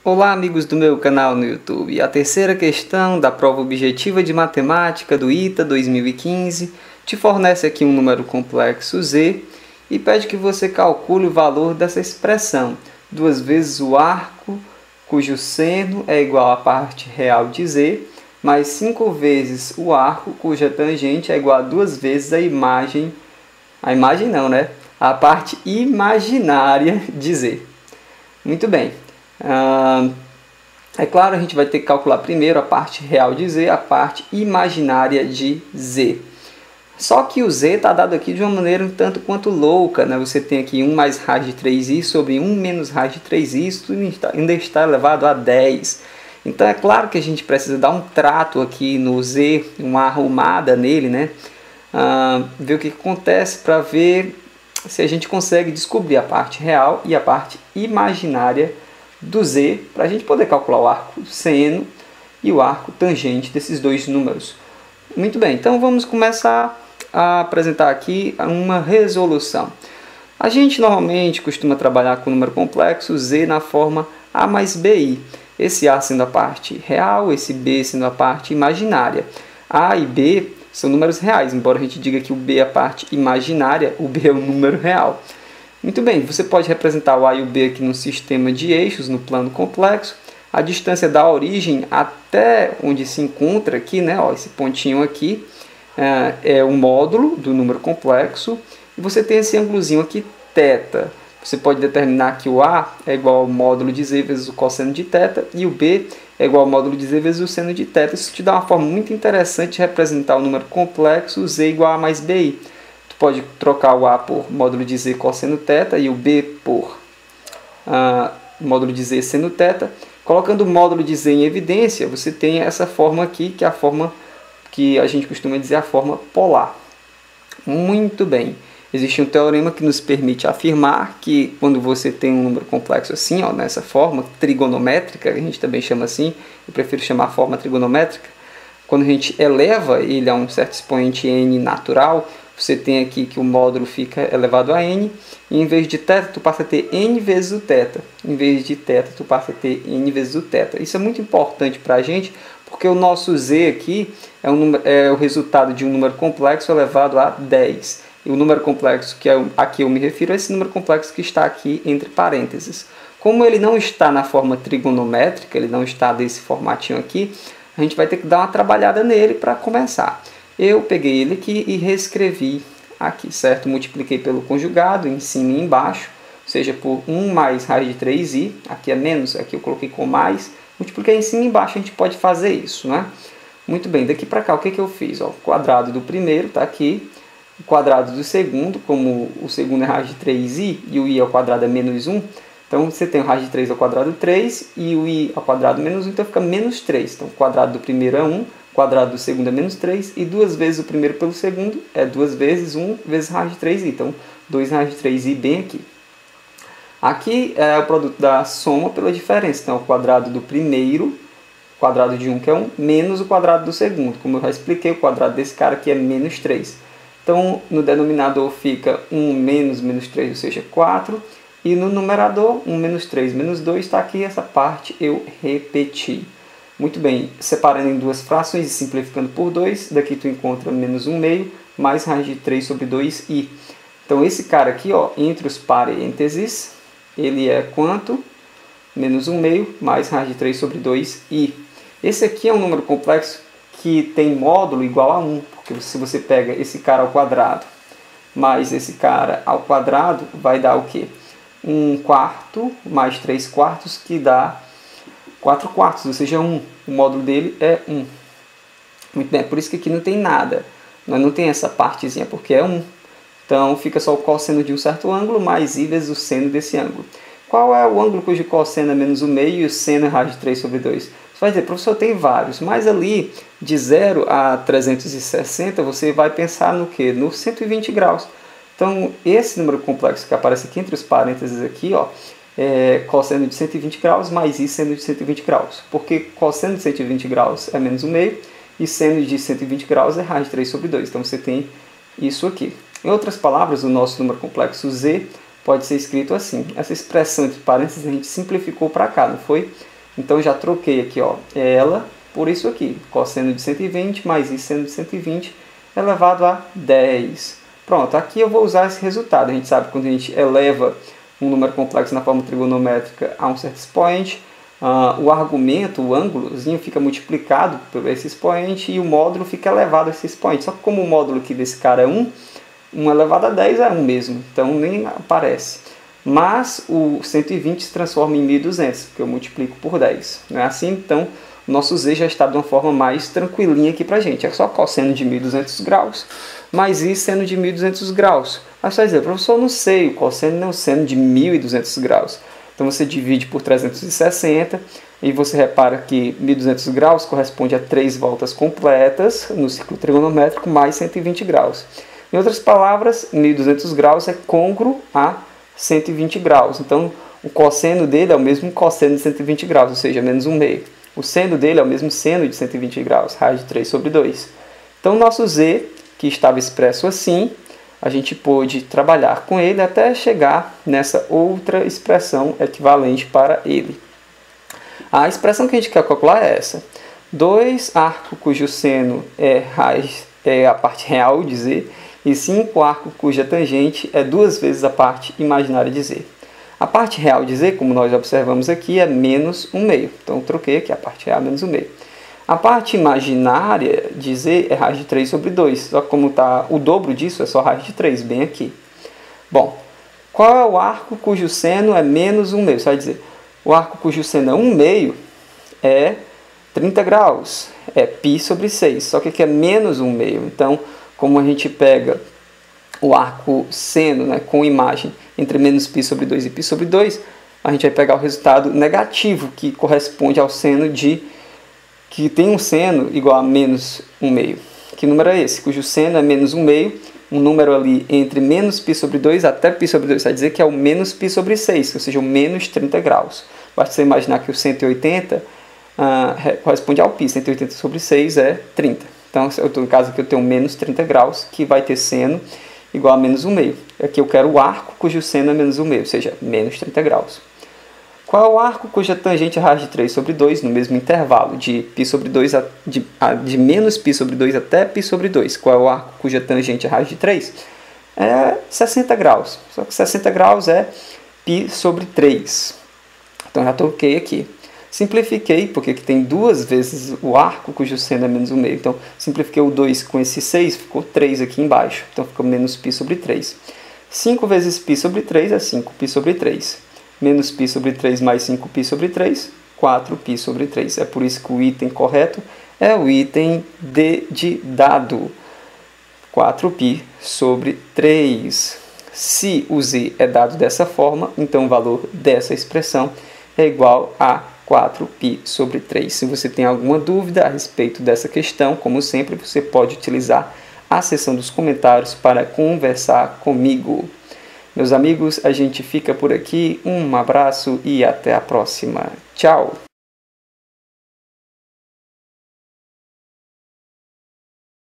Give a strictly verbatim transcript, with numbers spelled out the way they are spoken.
Olá, amigos do meu canal no YouTube. A terceira questão da prova objetiva de matemática do I T A dois mil e quinze te fornece aqui um número complexo Z e pede que você calcule o valor dessa expressão, duas vezes o arco cujo seno é igual à parte real de Z, mais cinco vezes o arco cuja tangente é igual a duas vezes a imagem, a imagem não, né? A parte imaginária de Z. Muito bem. Ah, é claro, a gente vai ter que calcular primeiro a parte real de Z, a parte imaginária de Z. Só que o Z está dado aqui de uma maneira um tanto quanto louca, né? Você tem aqui um mais raiz de três i sobre um menos raiz de três i, isso ainda está elevado a dez. Então é claro que a gente precisa dar um trato aqui no Z, uma arrumada nele, né? Ah, ver o que acontece para ver se a gente consegue descobrir a parte real e a parte imaginária do Z, para a gente poder calcular o arco seno e o arco tangente desses dois números. Muito bem, então vamos começar a apresentar aqui uma resolução. A gente normalmente costuma trabalhar com o número complexo Z na forma A mais B I. Esse A sendo a parte real, esse B sendo a parte imaginária. A e B são números reais, embora a gente diga que o B é a parte imaginária, o B é o número real. Muito bem, você pode representar o A e o B aqui no sistema de eixos, no plano complexo. A distância da origem até onde se encontra aqui, né, ó, esse pontinho aqui, é, é o módulo do número complexo. E você tem esse ângulozinho aqui, θ. Você pode determinar que o A é igual ao módulo de Z vezes o cosseno de θ e o B é igual ao módulo de Z vezes o seno de θ. Isso te dá uma forma muito interessante de representar o número complexo Z igual a A mais B I. Pode trocar o A por módulo de Z cosseno θ e o B por uh, módulo de Z seno θ. Colocando o módulo de Z em evidência, você tem essa forma aqui, que é a forma que a gente costuma dizer a forma polar. Muito bem. Existe um teorema que nos permite afirmar que quando você tem um número complexo assim, ó, nessa forma trigonométrica, a gente também chama assim, eu prefiro chamar a forma trigonométrica, quando a gente eleva ele a um certo expoente n natural, você tem aqui que o módulo fica elevado a n, e em vez de θ, tu passa a ter n vezes o θ. Em vez de θ, tu passa a ter n vezes o θ. Isso é muito importante para a gente, porque o nosso z aqui é, um, é o resultado de um número complexo elevado a dez. E o número complexo que é, aqui eu me refiro é esse número complexo que está aqui entre parênteses. Como ele não está na forma trigonométrica, ele não está desse formatinho aqui, a gente vai ter que dar uma trabalhada nele para começar. Eu peguei ele aqui e reescrevi aqui, certo? Multipliquei pelo conjugado, em cima e embaixo, ou seja, por um mais raiz de três i, aqui é menos, aqui eu coloquei com mais, multipliquei em cima e embaixo, a gente pode fazer isso, né? Muito bem, daqui para cá, o que, que eu fiz? Ó, o quadrado do primeiro está aqui, o quadrado do segundo, como o segundo é raiz de três i e o i ao quadrado é menos um, então você tem o raiz de três ao quadrado três e o i ao quadrado menos um, então fica menos três. Então o quadrado do primeiro é um, o quadrado do segundo é menos três, e duas vezes o primeiro pelo segundo é duas vezes um vezes raiz de três i. Então dois raiz de três i bem aqui. Aqui é o produto da soma pela diferença. Então o quadrado do primeiro, quadrado de um que é um, menos o quadrado do segundo. Como eu já expliquei, o quadrado desse cara aqui é menos três. Então no denominador fica um menos menos três, ou seja, quatro. E no numerador, um menos três menos dois, está aqui essa parte eu repeti. Muito bem, separando em duas frações e simplificando por dois, daqui tu encontra menos um meio, mais raiz de três sobre dois i. Então esse cara aqui, ó, entre os parênteses, ele é quanto? Menos um meio, mais raiz de três sobre dois i. Esse aqui é um número complexo que tem módulo igual a um, porque se você pega esse cara ao quadrado, mais esse cara ao quadrado, vai dar o quê? um quarto mais três quartos, que dá quatro quartos, ou seja, um. O módulo dele é um. Muito bem, por isso que aqui não tem nada. Não tem essa partezinha, porque é um. Então, fica só o cosseno de um certo ângulo, mais i vezes o seno desse ângulo. Qual é o ângulo cujo cosseno é menos um meio e o seno é raiz de três sobre dois? Você vai dizer, professor, tem vários. Mas ali, de zero a trezentos e sessenta, você vai pensar no quê? No cento e vinte graus. Então, esse número complexo que aparece aqui entre os parênteses aqui, ó, é cosseno de cento e vinte graus mais i seno de cento e vinte graus. Porque cosseno de cento e vinte graus é menos um meio e seno de cento e vinte graus é raiz de três sobre dois. Então, você tem isso aqui. Em outras palavras, o nosso número complexo Z pode ser escrito assim. Essa expressão entre parênteses a gente simplificou para cá, não foi? Então já troquei aqui, ó, ela por isso aqui, cosseno de cento e vinte mais isso seno de cento e vinte elevado a dez. Pronto, aqui eu vou usar esse resultado. A gente sabe que quando a gente eleva um número complexo na forma trigonométrica a um certo expoente, uh, o argumento, o ângulozinho, fica multiplicado por esse expoente e o módulo fica elevado a esse expoente. Só que como o módulo aqui desse cara é um, um elevado a dez é um mesmo, então nem aparece. Mas o cento e vinte se transforma em mil e duzentos, porque eu multiplico por dez. Não é assim? Então, o nosso z já está de uma forma mais tranquilinha aqui para a gente. É só cosseno de mil e duzentos graus, mais i seno de mil e duzentos graus. Aí você vai dizer, professor, eu não sei, o cosseno não é o seno de mil e duzentos graus. Então, você divide por trezentos e sessenta e você repara que mil e duzentos graus corresponde a três voltas completas no ciclo trigonométrico mais cento e vinte graus. Em outras palavras, mil e duzentos graus é côngruo a cento e vinte graus. Então, o cosseno dele é o mesmo cosseno de cento e vinte graus, ou seja, menos um meio. O seno dele é o mesmo seno de cento e vinte graus, raiz de três sobre dois. Então, o nosso z, que estava expresso assim, a gente pôde trabalhar com ele até chegar nessa outra expressão equivalente para ele. A expressão que a gente quer calcular é essa. dois arco cujo seno é, raiz, é a parte real de z, e cinco arco cuja tangente é duas vezes a parte imaginária de z. A parte real de z, como nós observamos aqui, é menos um meio. Então, eu troquei aqui a parte real menos um meio. A parte imaginária de z é raiz de três sobre dois. Só que como está o dobro disso, é só raiz de três, bem aqui. Bom, qual é o arco cujo seno é menos um meio? Você vai dizer, o arco cujo seno é um meio é trinta graus. É π sobre seis. Só que aqui é menos um meio. Então, como a gente pega o arco seno, né, com imagem entre menos π sobre dois e π sobre dois, a gente vai pegar o resultado negativo, que corresponde ao seno de, que tem um seno igual a menos um meio. Que número é esse? Cujo seno é menos um meio, um número ali entre menos π sobre dois até π sobre dois, vai dizer que é o menos π sobre seis, ou seja, o menos trinta graus. Basta você imaginar que o cento e oitenta ah, corresponde ao π, cento e oitenta sobre seis é trinta. Então, eu estou no caso aqui, eu tenho menos trinta graus, que vai ter seno igual a menos um meio. Aqui eu quero o arco cujo seno é menos um meio, ou seja, menos trinta graus. Qual é o arco cuja tangente é raiz de três sobre dois, no mesmo intervalo, de, π sobre dois a, de, a, de menos π sobre dois até π sobre dois? Qual é o arco cuja tangente é raiz de três? É sessenta graus. Só que sessenta graus é π sobre três. Então, já troquei aqui. Simplifiquei, porque aqui tem duas vezes o arco cujo seno é menos um meio. Então, simplifiquei o dois com esse seis, ficou três aqui embaixo. Então, ficou menos π sobre três. cinco vezes π sobre três é cinco π sobre três. Menos π sobre três mais cinco π sobre três, quatro π sobre três. É por isso que o item correto é o item D de dado. quatro π sobre três. Se o z é dado dessa forma, então o valor dessa expressão é igual a quatro π sobre três. Se você tem alguma dúvida a respeito dessa questão, como sempre, você pode utilizar a seção dos comentários para conversar comigo. Meus amigos, a gente fica por aqui. Um abraço e até a próxima. Tchau!